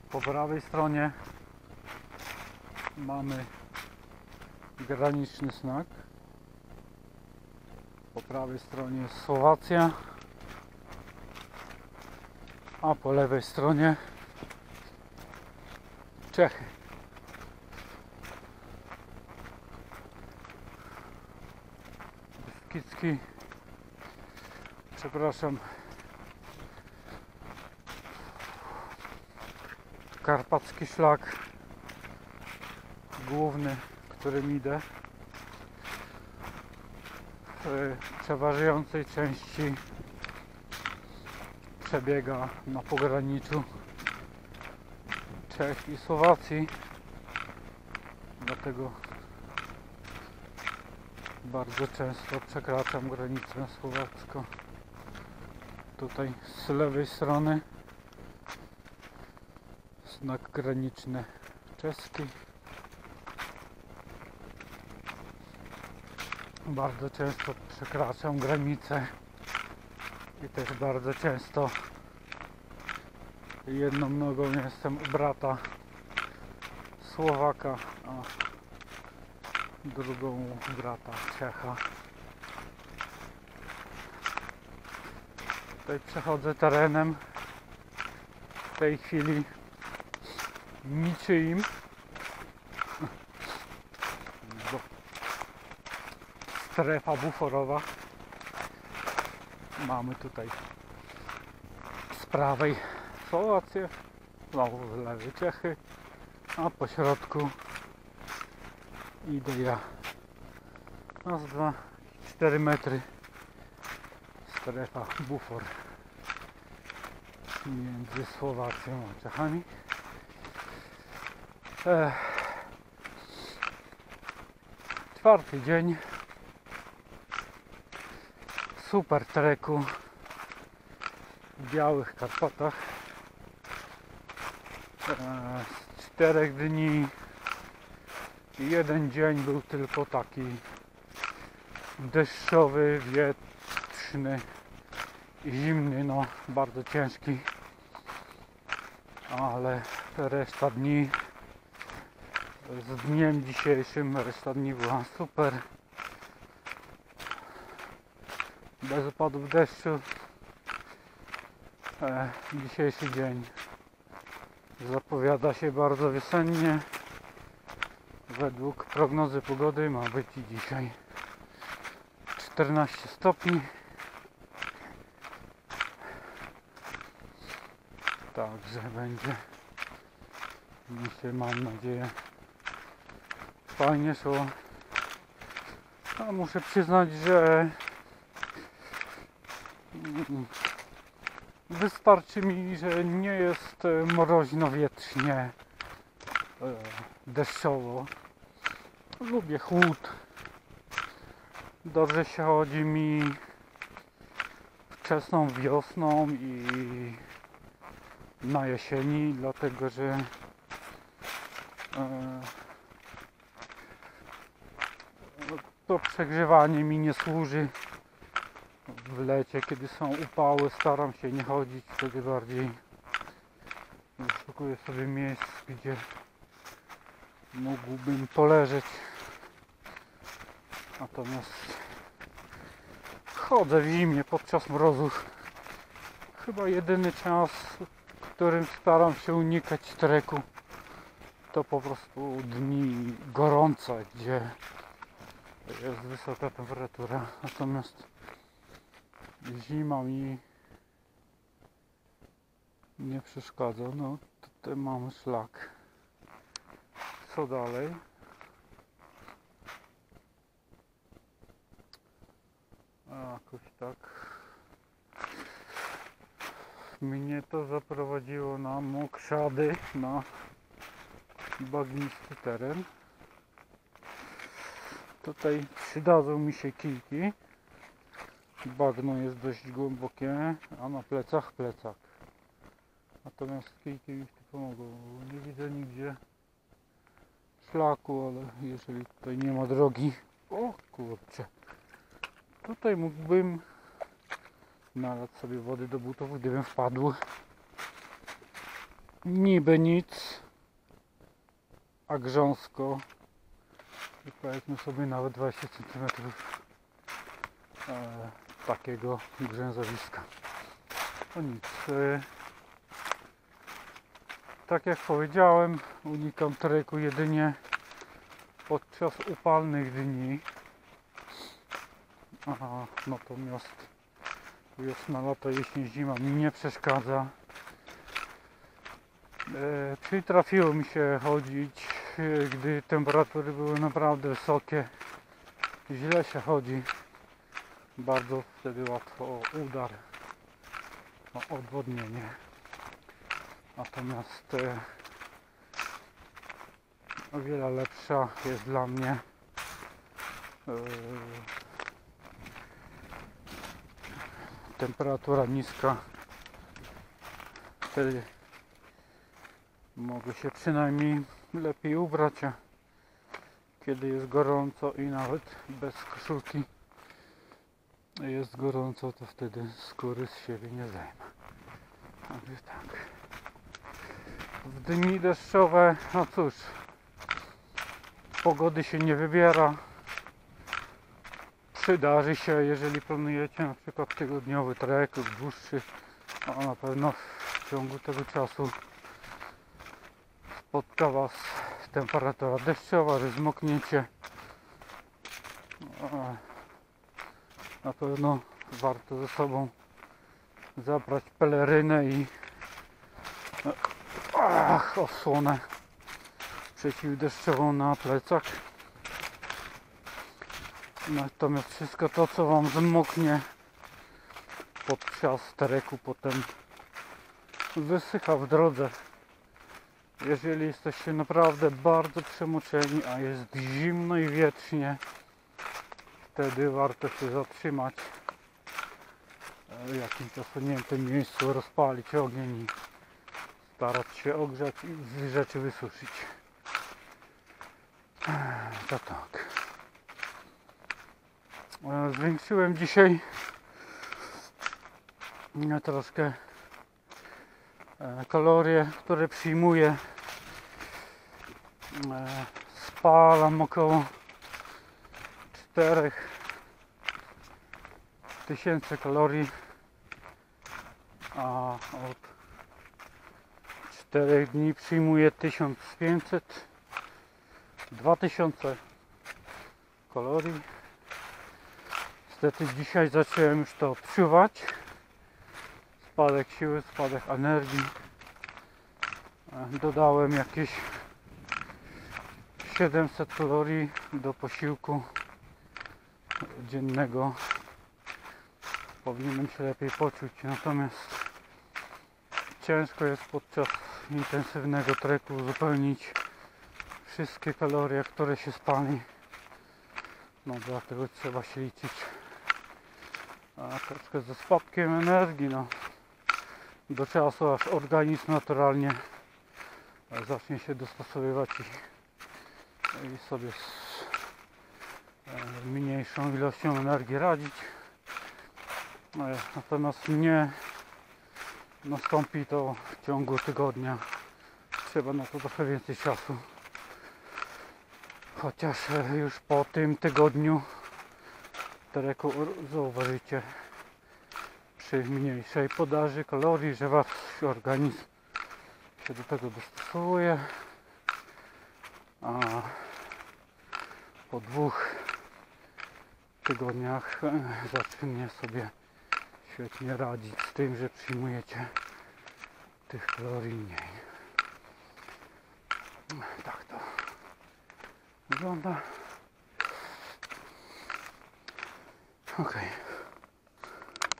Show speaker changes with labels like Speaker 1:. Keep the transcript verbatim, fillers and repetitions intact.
Speaker 1: Po prawej stronie mamy graniczny znak. Po prawej stronie jest Słowacja, a po lewej stronie Czechy. Beskidzki, przepraszam, karpacki szlak główny, którym idę, w przeważającej części przebiega na pograniczu Czech i Słowacji, dlatego bardzo często przekraczam granicę słowacką. Tutaj z lewej strony znak graniczny czeski. Bardzo często przekraczam granicę i też bardzo często jedną nogą jestem u brata Słowaka, a drugą u brata Czecha. Tutaj przechodzę terenem w tej chwili niczyim, bo strefa buforowa. Mamy tutaj z prawej Słowację, znowu z lewej Czechy, a po środku idę ja. Raz, dwa, cztery metry. Strefa bufor między Słowacją a Czechami. Ech. Czwarty dzień super treku w Białych Karpatach. Ech. Z czterech dni jeden dzień był tylko taki deszczowy, wietrzny i zimny, no bardzo ciężki, ale reszta dni z dniem dzisiejszym, reszta dni była super, bez opadów deszczu. E, dzisiejszy dzień zapowiada się bardzo wiosennie. Według prognozy pogody ma być dzisiaj czternaście stopni. Także będzie mi się, mam nadzieję, fajnie szło. A muszę przyznać, że wystarczy mi, że nie jest mroźno, wietrznie, deszczowo. Lubię chłód. Dobrze się chodzi mi wczesną wiosną i na jesieni, dlatego że e, to przegrzewanie mi nie służy. W lecie, kiedy są upały, staram się nie chodzić, wtedy bardziej szukuję sobie miejsc, gdzie mógłbym poleżeć. Natomiast chodzę w zimie podczas mrozów. Chyba jedyny czas, w którym staram się unikać treku, to po prostu dni gorące, gdzie jest wysoka temperatura. Natomiast zima mi nie przeszkadza. No tutaj mamy szlak. Co dalej? A, jakoś tak mnie to zaprowadziło na mokrzady, na bagnisty teren. Tutaj przydadzą mi się kijki. Bagno jest dość głębokie, a na plecach plecak. Natomiast kijki mi tu pomogą. Nie widzę nigdzie szlaku, ale jeżeli tutaj nie ma drogi, o kurczę, tutaj mógłbym nalać sobie wody do butów, gdybym wpadł niby nic, a grząsko i powiedzmy sobie nawet dwadzieścia centymetrów e, takiego grzęzowiska. To nic. E, tak jak powiedziałem, unikam treku jedynie podczas upalnych dni. Aha, natomiast wiosna, lato, jesień, zima mi nie przeszkadza. E, przytrafiło mi się chodzić, e, gdy temperatury były naprawdę wysokie. Źle się chodzi. Bardzo wtedy łatwo o udar, o odwodnienie. Natomiast e, o wiele lepsza jest dla mnie e, temperatura niska. Wtedy mogę się przynajmniej lepiej ubrać, a kiedy jest gorąco i nawet bez koszulki jest gorąco, to wtedy skóry z siebie nie zdejmę. Także tak. W dni deszczowe, no cóż, pogody się nie wybiera. Przydarzy się, jeżeli planujecie na przykład tygodniowy trek lub dłuższy, a na pewno w ciągu tego czasu spotka Was temperatura deszczowa, że zmokniecie. Na pewno warto ze sobą zabrać pelerynę i ach, osłonę przeciwdeszczową na plecach. Natomiast wszystko to, co Wam zmoknie podczas treku, potem wysycha w drodze. Jeżeli jesteście naprawdę bardzo przemoczeni, a jest zimno i wietrznie, wtedy warto się zatrzymać w jakimś osuniętym miejscu, rozpalić ogień i starać się ogrzać i rzeczy wysuszyć. To tak. Zwiększyłem dzisiaj troszkę kalorie, które przyjmuję. Spalam około cztery tysiące kalorii, a od czterech dni przyjmuję tysiąc pięćset, dwa tysiące kalorii. Niestety dzisiaj zacząłem już to odczuwać. Spadek siły, spadek energii. Dodałem jakieś siedemset kalorii do posiłku dziennego. Powinienem się lepiej poczuć, natomiast ciężko jest podczas intensywnego treku uzupełnić wszystkie kalorie, które się spali. No dlatego trzeba się liczyć a troszkę ze spadkiem energii, no, do czasu, aż organizm naturalnie zacznie się dostosowywać i, i sobie z mniejszą ilością energii radzić. Natomiast nie nastąpi to w ciągu tygodnia. Trzeba na to trochę więcej czasu. Chociaż już po tym tygodniu treku zauważycie przy mniejszej podaży kalorii, że wasz organizm się do tego dostosowuje, a po dwóch tygodniach zacznie sobie świetnie radzić z tym, że przyjmujecie tych kalorii mniej. Tak to wygląda. Ok.